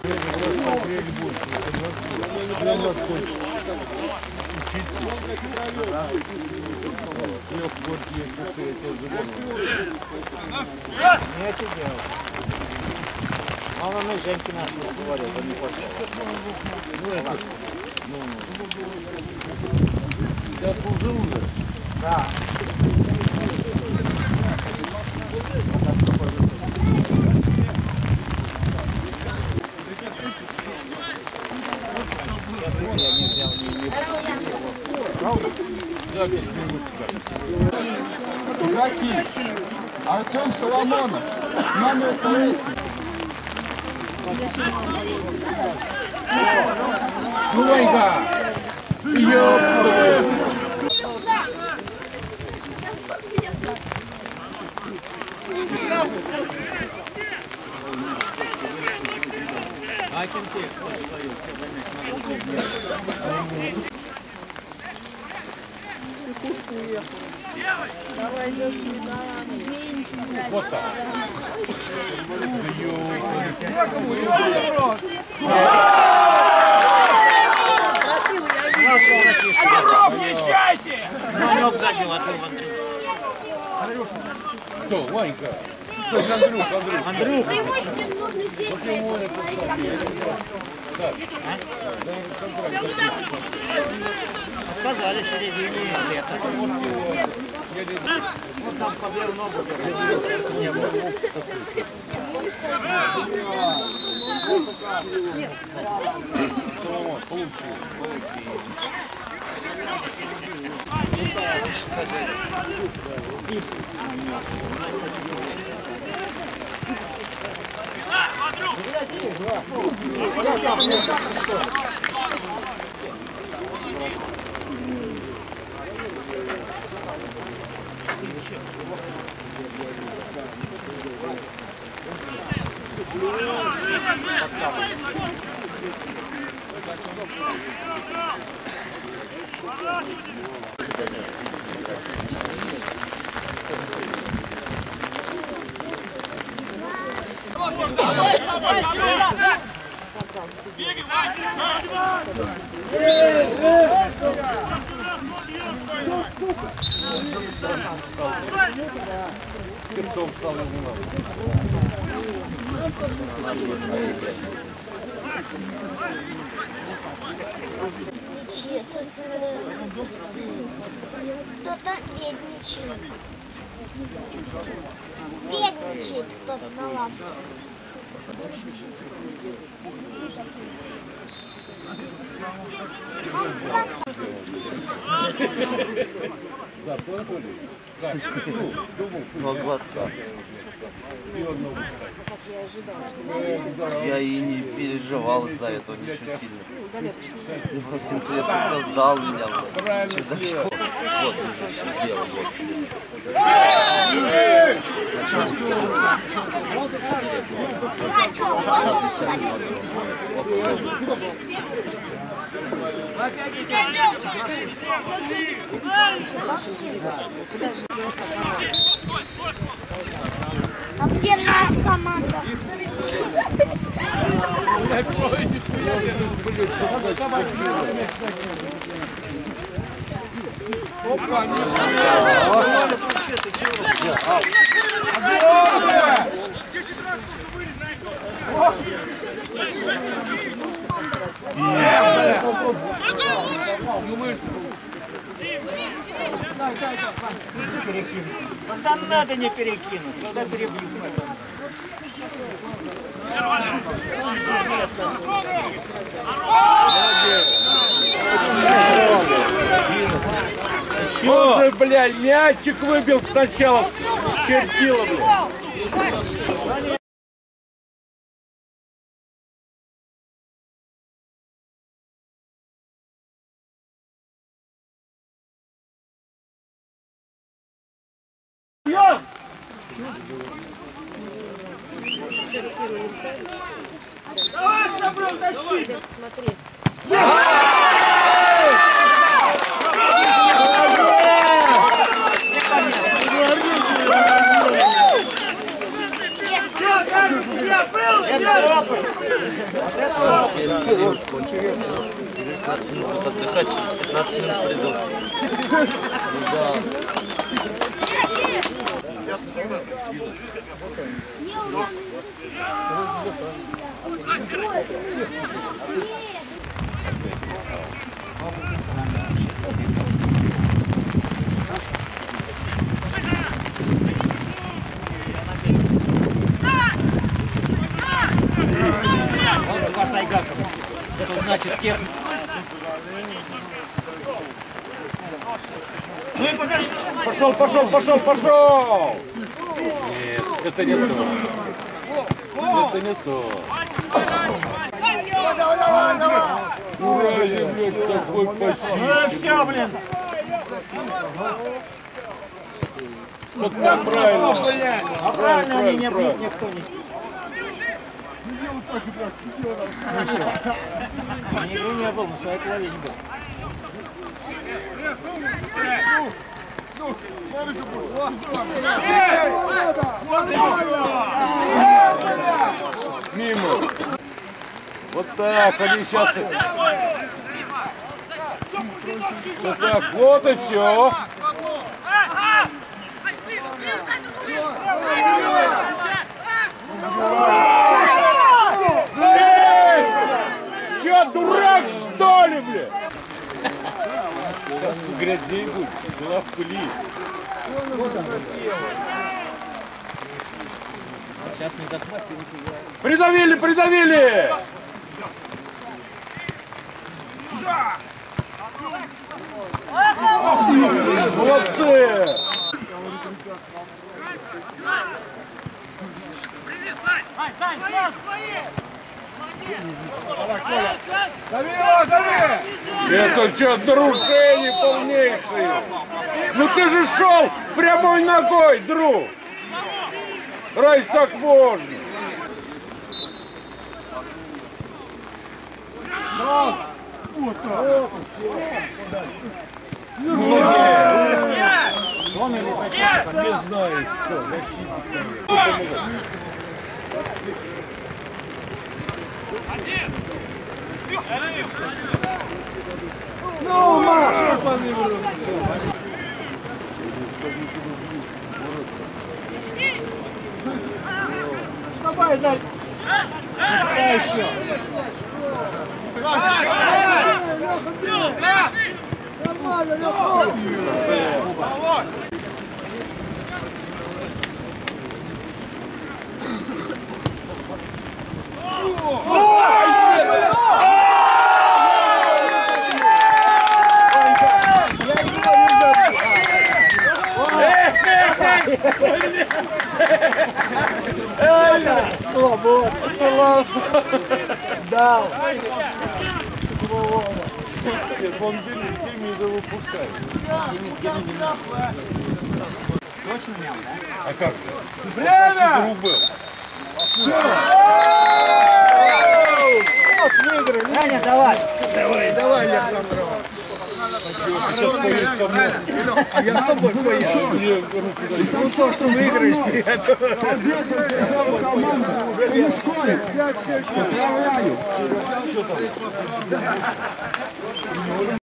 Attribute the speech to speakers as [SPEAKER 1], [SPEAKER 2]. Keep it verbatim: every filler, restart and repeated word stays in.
[SPEAKER 1] Мама мы Женьки нашего говорил, он не пошел. Ну это... Ну, ты отслужил уже? Да.
[SPEAKER 2] Артем Соломонов, номер три. Дуйга! Ёпта!
[SPEAKER 1] А кем ты
[SPEAKER 3] Давай идешь сюда.
[SPEAKER 2] Вот так.
[SPEAKER 1] Езжайте! Манек забил, а ты Андрюх.
[SPEAKER 2] Кто? Ванька. Кто же Андрюх? Андрюх.
[SPEAKER 1] Андрюх.
[SPEAKER 3] Преимущественно нужно здесь смотреть, как
[SPEAKER 1] Сказали, в середине лета. Вот там подвел ногу, не было.
[SPEAKER 2] Соломон, получи. Перцом стал не надо.
[SPEAKER 3] Кто-то бедничает. Бедничает кто-то на лавке.
[SPEAKER 4] Два глотка. Я и не переживал из-за этого ничего сильно. Мне просто интересно, кто сдал меня. Что за что? Вот уже дело.
[SPEAKER 3] А где наша команда?
[SPEAKER 2] Опа,
[SPEAKER 1] Когда надо не перекинуть, когда перебьют.
[SPEAKER 2] Что же, блядь, мячик выбил сначала. Чертила, блядь.
[SPEAKER 3] Давай, Сабров, тащи! Смотри.
[SPEAKER 1] Это
[SPEAKER 4] пятнадцать минут будет отдыхать, через пятнадцать минут придут. Да.
[SPEAKER 1] Вот у вас Айгаков. Это значит техник.
[SPEAKER 2] Пошел, пошел, пошел, пошел! Нет, это не то. Это не то. Ура, блядь, такой почти.
[SPEAKER 1] Ну все, блин.
[SPEAKER 2] Вот так правильно.
[SPEAKER 1] А правильно они не бьют, никто не. Ну все. На игру не был, на своей голове не был.
[SPEAKER 2] Мимо. Вот так, они сейчас... Вот так, вот и все. Эй! Че, дурак, что ли, бля? Сейчас грязей будет, была в пыли.
[SPEAKER 1] Сейчас не дослать.
[SPEAKER 2] Придавили, придавили! Молодцы! Это что, нарушение полнейшее? Ну ты же шел прямой ногой, друг! Раз так можно!
[SPEAKER 1] Он или защитник?
[SPEAKER 2] Не знаю, кто, защитник, наверное.
[SPEAKER 5] Ну, Маш! Давай, дай!
[SPEAKER 1] Дай еще.
[SPEAKER 5] Нормально, Лёха! Слабо, слабо. Дал.
[SPEAKER 2] Нет, он Демида выпускает.
[SPEAKER 1] Точно мял, да?
[SPEAKER 2] А как же?
[SPEAKER 5] Время! Вот выиграли.
[SPEAKER 1] Аня, давай.
[SPEAKER 5] Давай, давай, Александр.
[SPEAKER 2] Сейчас поедешь со мной.
[SPEAKER 5] А я с тобой поеду.
[SPEAKER 2] Мне руку дай.
[SPEAKER 5] Ну то, что выиграешь, нет.